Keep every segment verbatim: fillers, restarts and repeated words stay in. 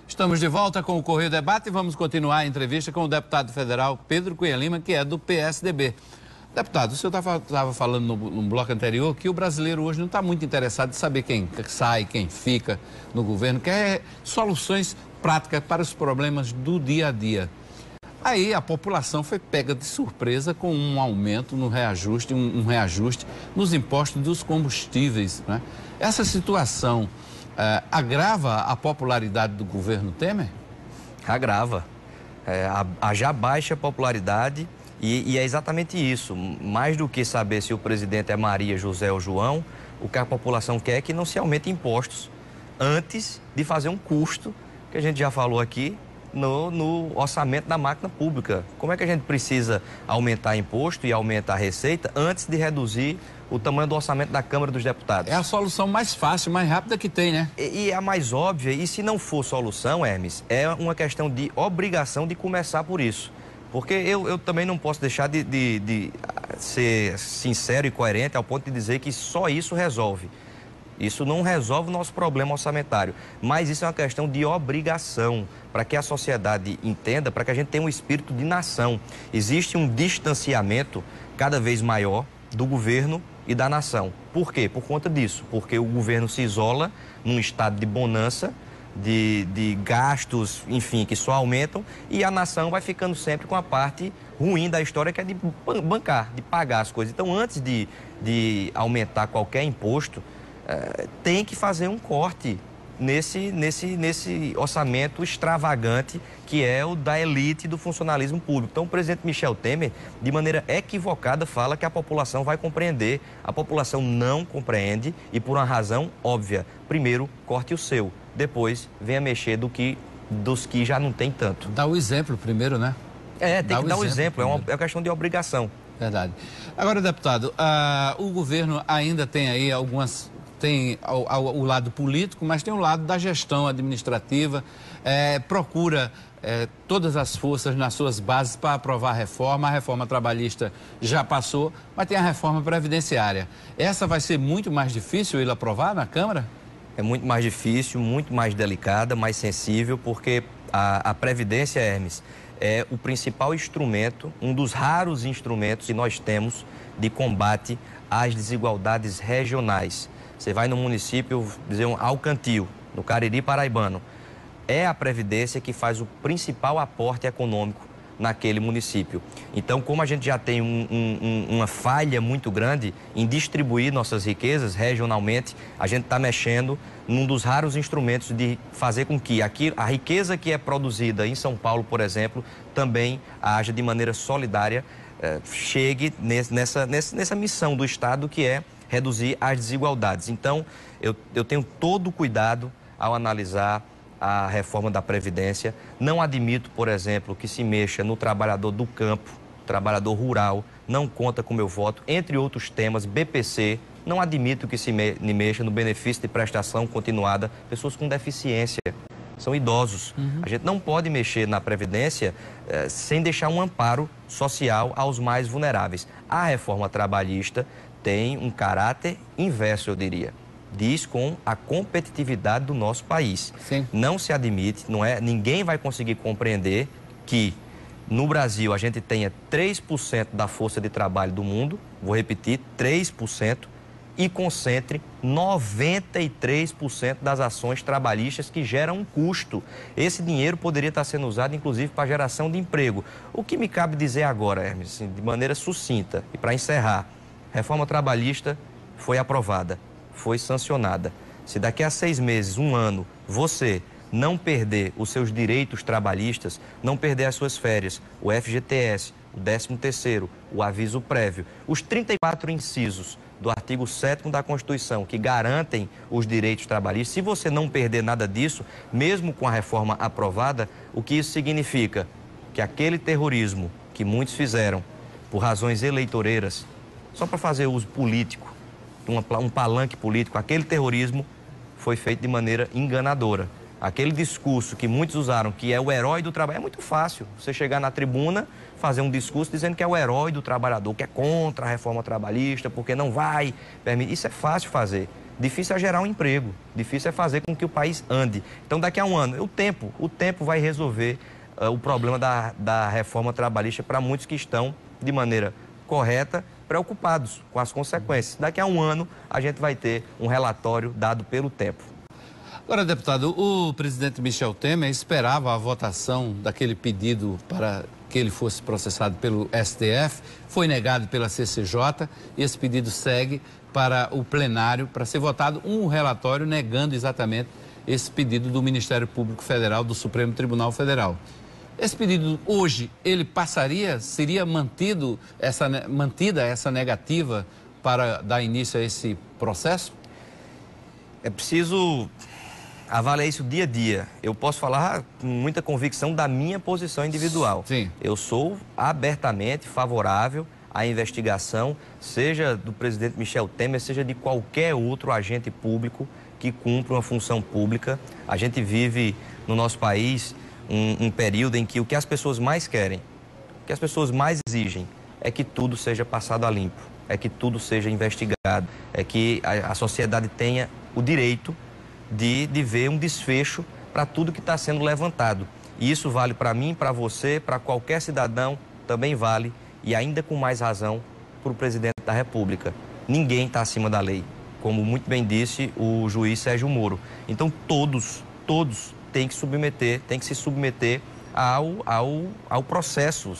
Estamos de volta com o Correio Debate e vamos continuar a entrevista com o deputado federal Pedro Cunha Lima, que é do P S D B. Deputado, o senhor estava falando no, no bloco anterior que o brasileiro hoje não está muito interessado em saber quem sai, quem fica no governo, quer soluções práticas para os problemas do dia a dia. Aí a população foi pega de surpresa com um aumento no reajuste, um, um reajuste nos impostos dos combustíveis, né? Essa situação eh, agrava a popularidade do governo Temer? Agrava. É, a, a já baixa popularidade e, e é exatamente isso. Mais do que saber se o presidente é Maria, José ou João, o que a população quer é que não se aumente impostos antes de fazer um custo, que a gente já falou aqui, No, no orçamento da máquina pública. Como é que a gente precisa aumentar imposto e aumentar a receita antes de reduzir o tamanho do orçamento da Câmara dos Deputados? É a solução mais fácil, mais rápida que tem, né? E, e é a mais óbvia, e se não for solução, Hermes, é uma questão de obrigação de começar por isso. Porque eu, eu também não posso deixar de, de, de ser sincero e coerente ao ponto de dizer que só isso resolve. Isso não resolve o nosso problema orçamentário, mas isso é uma questão de obrigação, para que a sociedade entenda, para que a gente tenha um espírito de nação. Existe um distanciamento cada vez maior do governo e da nação. Por quê? Por conta disso, porque o governo se isola num estado de bonança, de, de gastos, enfim, que só aumentam, e a nação vai ficando sempre com a parte ruim da história, que é de bancar, de pagar as coisas. Então, antes de, de aumentar qualquer imposto, Uh, tem que fazer um corte nesse, nesse, nesse orçamento extravagante que é o da elite do funcionalismo público. Então, o presidente Michel Temer, de maneira equivocada, fala que a população vai compreender. A população não compreende e por uma razão óbvia. Primeiro, corte o seu. Depois, venha mexer do que, dos que já não tem tanto. Dá o exemplo primeiro, né? É, tem Dá que o dar o exemplo, exemplo. É uma, é uma questão de obrigação. Verdade. Agora, deputado, uh, o governo ainda tem aí algumas... Tem o lado político, mas tem o lado da gestão administrativa, é, procura é, todas as forças nas suas bases para aprovar a reforma. A reforma trabalhista já passou, mas tem a reforma previdenciária. Essa vai ser muito mais difícil ele aprovar na Câmara? É muito mais difícil, muito mais delicada, mais sensível, porque a, a Previdência, Hermes, é o principal instrumento, um dos raros instrumentos que nós temos de combate às desigualdades regionais. Você vai no município, dizer um Alcantil, no Cariri paraibano, é a Previdência que faz o principal aporte econômico naquele município. Então, como a gente já tem um, um, uma falha muito grande em distribuir nossas riquezas regionalmente, a gente está mexendo num dos raros instrumentos de fazer com que aqui, a riqueza que é produzida em São Paulo, por exemplo, também haja de maneira solidária, eh, chegue nesse, nessa, nessa, nessa missão do Estado que é reduzir as desigualdades. Então, eu, eu tenho todo o cuidado ao analisar a reforma da Previdência. Não admito, por exemplo, que se mexa no trabalhador do campo, trabalhador rural, não conta com meu voto, entre outros temas, B P C, não admito que se me, mexa no benefício de prestação continuada, pessoas com deficiência, são idosos. Uhum. A gente não pode mexer na Previdência eh, sem deixar um amparo social aos mais vulneráveis. A reforma trabalhista tem um caráter inverso, eu diria. Diz com a competitividade do nosso país. Sim. Não se admite, não é, ninguém vai conseguir compreender que no Brasil a gente tenha três por cento da força de trabalho do mundo, vou repetir, três por cento, e concentre noventa e três por cento das ações trabalhistas que geram um custo. Esse dinheiro poderia estar sendo usado, inclusive, para geração de emprego. O que me cabe dizer agora, Hermes, assim, de maneira sucinta, e para encerrar, reforma trabalhista foi aprovada, foi sancionada. Se daqui a seis meses, um ano, você não perder os seus direitos trabalhistas, não perder as suas férias, o F G T S, o décimo terceiro, o aviso prévio, os trinta e quatro incisos do artigo sétimo da Constituição que garantem os direitos trabalhistas, se você não perder nada disso, mesmo com a reforma aprovada, o que isso significa? Que aquele terrorismo que muitos fizeram por razões eleitoreiras, só para fazer uso político, uma, um palanque político, aquele terrorismo foi feito de maneira enganadora. Aquele discurso que muitos usaram, que é o herói do trabalho, é muito fácil. Você chegar na tribuna, fazer um discurso dizendo que é o herói do trabalhador, que é contra a reforma trabalhista, porque não vai permitir. Isso é fácil fazer. Difícil é gerar um emprego, difícil é fazer com que o país ande. Então, daqui a um ano, o tempo, o tempo vai resolver uh, o problema da, da reforma trabalhista para muitos que estão, de maneira correta, preocupados com as consequências. Daqui a um ano, a gente vai ter um relatório dado pelo tempo. Agora, deputado, o presidente Michel Temer esperava a votação daquele pedido para que ele fosse processado pelo S T F, foi negado pela C C J e esse pedido segue para o plenário para ser votado um relatório negando exatamente esse pedido do Ministério Público Federal, do Supremo Tribunal Federal. Esse pedido hoje, ele passaria, seria mantido essa, mantida essa negativa para dar início a esse processo? É preciso avaliar isso dia a dia. Eu posso falar com muita convicção da minha posição individual. Sim. Eu sou abertamente favorável à investigação, seja do presidente Michel Temer, seja de qualquer outro agente público que cumpra uma função pública. A gente vive no nosso país um, um período em que o que as pessoas mais querem, o que as pessoas mais exigem, é que tudo seja passado a limpo, é que tudo seja investigado, é que a, a sociedade tenha o direito De, de ver um desfecho para tudo que está sendo levantado. E isso vale para mim, para você, para qualquer cidadão, também vale, e ainda com mais razão, para o presidente da República. Ninguém está acima da lei, como muito bem disse o juiz Sérgio Moro. Então todos, todos têm que submeter, têm que se submeter ao, ao, ao processo,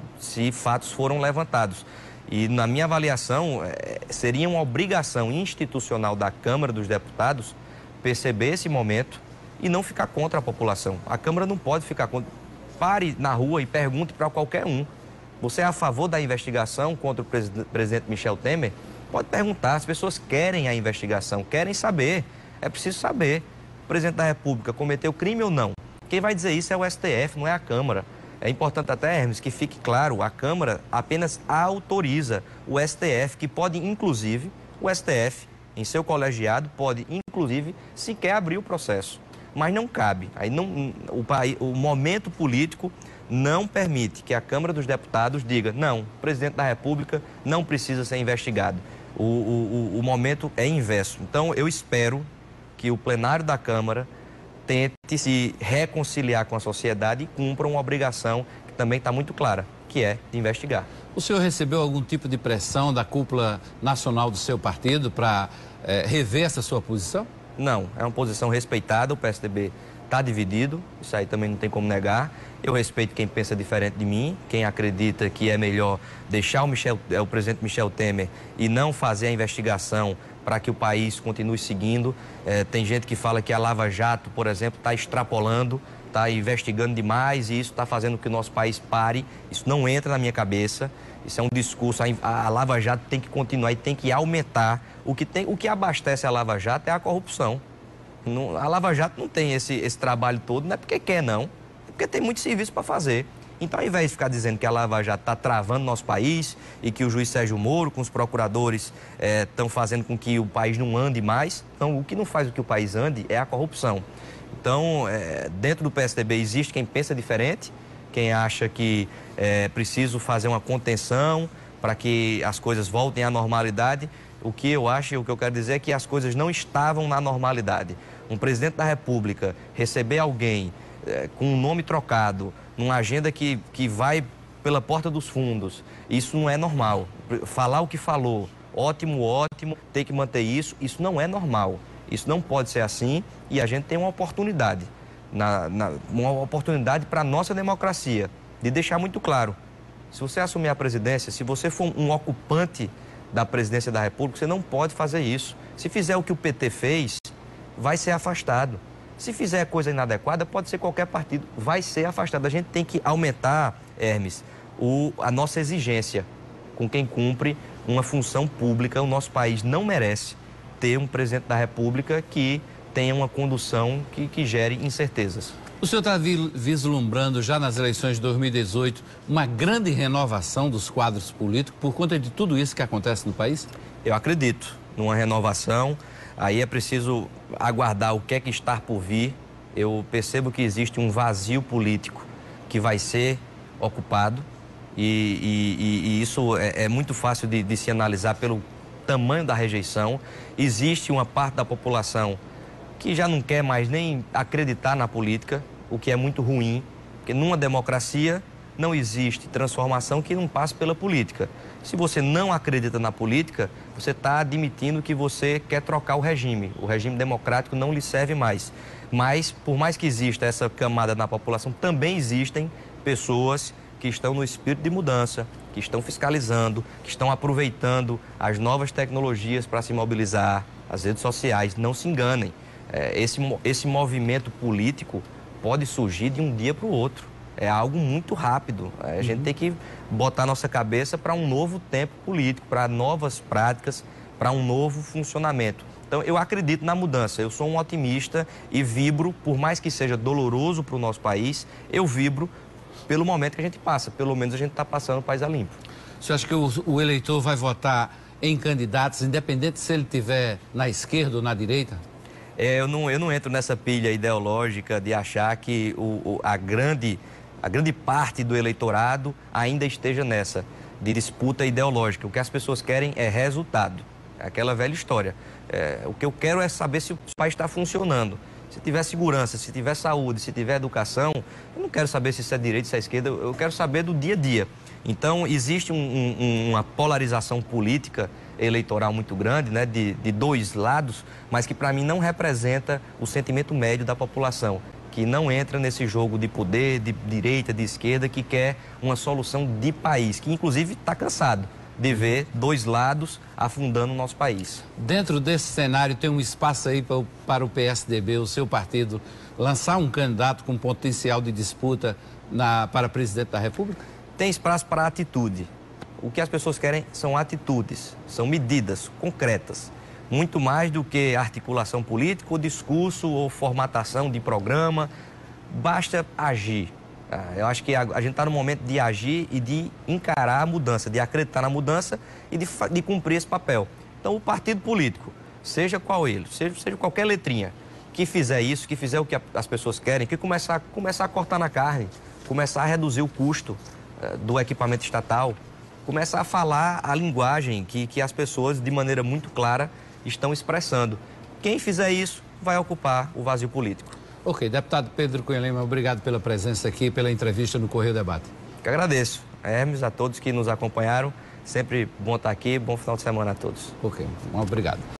se fatos foram levantados. E na minha avaliação, seria uma obrigação institucional da Câmara dos Deputados perceber esse momento e não ficar contra a população. A Câmara não pode ficar contra. Pare na rua e pergunte para qualquer um. Você é a favor da investigação contra o presidente Michel Temer? Pode perguntar. As pessoas querem a investigação, querem saber. É preciso saber. O presidente da República cometeu crime ou não? Quem vai dizer isso é o S T F, não é a Câmara. É importante até, Hermes, que fique claro, a Câmara apenas autoriza o S T F, que pode, inclusive, o S T F, em seu colegiado, pode, inclusive, sequer abrir o processo. Mas não cabe. Aí não, o, o momento político não permite que a Câmara dos Deputados diga não, o presidente da República não precisa ser investigado. O, o, o momento é inverso. Então, eu espero que o plenário da Câmara tente se reconciliar com a sociedade e cumpra uma obrigação que também está muito clara, que é de investigar. O senhor recebeu algum tipo de pressão da cúpula nacional do seu partido para é, rever essa sua posição? Não, é uma posição respeitada, o P S D B está dividido, isso aí também não tem como negar. Eu respeito quem pensa diferente de mim, quem acredita que é melhor deixar o, Michel, o presidente Michel Temer e não fazer a investigação para que o país continue seguindo. É, tem gente que fala que a Lava Jato, por exemplo, está extrapolando, está investigando demais e isso está fazendo com que o nosso país pare. Isso não entra na minha cabeça. Isso é um discurso. A, a Lava Jato tem que continuar e tem que aumentar. O que, tem, o que abastece a Lava Jato é a corrupção. Não, a Lava Jato não tem esse, esse trabalho todo, não é porque quer, não. É porque tem muito serviço para fazer. Então, ao invés de ficar dizendo que a Lava Jato está travando nosso país e que o juiz Sérgio Moro, com os procuradores, estão é, fazendo com que o país não ande mais, então, o que não faz com que o país ande é a corrupção. Então, é, dentro do P S D B existe quem pensa diferente, quem acha que é preciso fazer uma contenção para que as coisas voltem à normalidade. O que eu acho e o que eu quero dizer é que as coisas não estavam na normalidade. Um presidente da República receber alguém é, com um nome trocado, numa agenda que, que vai pela porta dos fundos, isso não é normal. Falar o que falou, ótimo, ótimo, tem que manter isso, isso não é normal. Isso não pode ser assim e a gente tem uma oportunidade, na, na, uma oportunidade para a nossa democracia, de deixar muito claro. Se você assumir a presidência, se você for um ocupante da presidência da República, você não pode fazer isso. Se fizer o que o P T fez, vai ser afastado. Se fizer coisa inadequada, pode ser qualquer partido, vai ser afastado. A gente tem que aumentar, Hermes, o, a nossa exigência com quem cumpre uma função pública. O nosso país não merece ter um presidente da República que tenha uma condução que, que gere incertezas. O senhor está vislumbrando já nas eleições de dois mil e dezoito uma grande renovação dos quadros políticos por conta de tudo isso que acontece no país? Eu acredito numa renovação. Aí é preciso aguardar o que é que está por vir. Eu percebo que existe um vazio político que vai ser ocupado e, e, e isso é, é muito fácil de, de se analisar pelo tamanho da rejeição. Existe uma parte da população que já não quer mais nem acreditar na política, o que é muito ruim, porque numa democracia não existe transformação que não passe pela política. Se você não acredita na política, você está admitindo que você quer trocar o regime. O regime democrático não lhe serve mais. Mas, por mais que exista essa camada na população, também existem pessoas que estão no espírito de mudança, que estão fiscalizando, que estão aproveitando as novas tecnologias para se mobilizar, as redes sociais. Não se enganem. Esse, esse movimento político pode surgir de um dia para o outro. É algo muito rápido. A gente uhum. tem que botar nossa cabeça para um novo tempo político, para novas práticas, para um novo funcionamento. Então, eu acredito na mudança. Eu sou um otimista e vibro, por mais que seja doloroso para o nosso país, eu vibro pelo momento que a gente passa. Pelo menos a gente está passando o país a limpo. Você acha que o, o eleitor vai votar em candidatos, independente se ele estiver na esquerda ou na direita? É, eu, não, eu não entro nessa pilha ideológica de achar que o, o, a, grande, a grande parte do eleitorado ainda esteja nessa, de disputa ideológica. O que as pessoas querem é resultado. É aquela velha história. É, o que eu quero é saber se o país está funcionando. Se tiver segurança, se tiver saúde, se tiver educação, eu não quero saber se isso é direita, se é esquerda, eu quero saber do dia a dia. Então, existe um, um, uma polarização política eleitoral muito grande, né, de, de dois lados, mas que para mim não representa o sentimento médio da população, que não entra nesse jogo de poder, de direita, de esquerda, que quer uma solução de país, que inclusive está cansado de ver dois lados afundando o nosso país. Dentro desse cenário, tem um espaço aí para o, para o P S D B, o seu partido, lançar um candidato com potencial de disputa na, para presidente da República? Tem espaço para atitude. O que as pessoas querem são atitudes, são medidas concretas. Muito mais do que articulação política, ou discurso, ou formatação de programa. Basta agir. Eu acho que a gente está no momento de agir e de encarar a mudança, de acreditar na mudança e de, de cumprir esse papel. Então, o partido político, seja qual ele, seja, seja qualquer letrinha, que fizer isso, que fizer o que a, as pessoas querem, que começar, começar a cortar na carne, começar a reduzir o custo uh, do equipamento estatal, começar a falar a linguagem que, que as pessoas, de maneira muito clara, estão expressando. Quem fizer isso vai ocupar o vazio político. Ok, deputado Pedro Cunha Lima, obrigado pela presença aqui, pela entrevista no Correio Debate. Que agradeço, Hermes, a todos que nos acompanharam. Sempre bom estar aqui, bom final de semana a todos. Ok, obrigado.